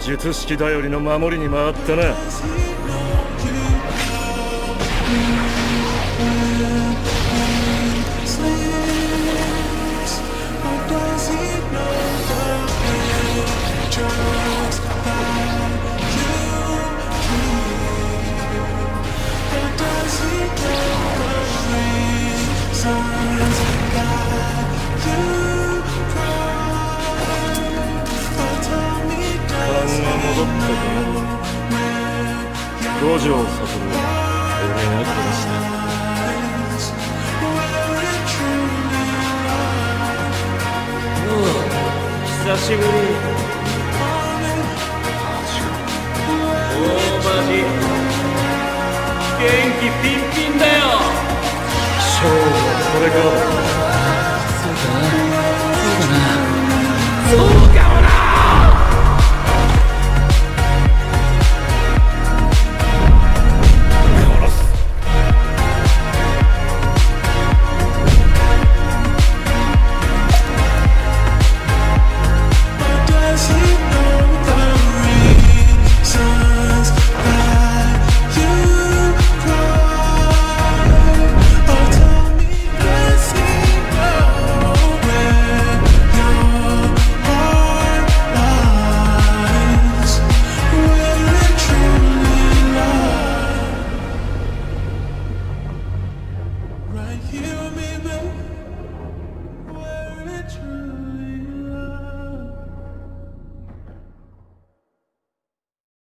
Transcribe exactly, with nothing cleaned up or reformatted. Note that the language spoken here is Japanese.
術式頼りの守りに回ったな。五条悟は俺が殺した。おう、久しぶり。大マジ元気ピンピンだよ。勝負はこれからだ。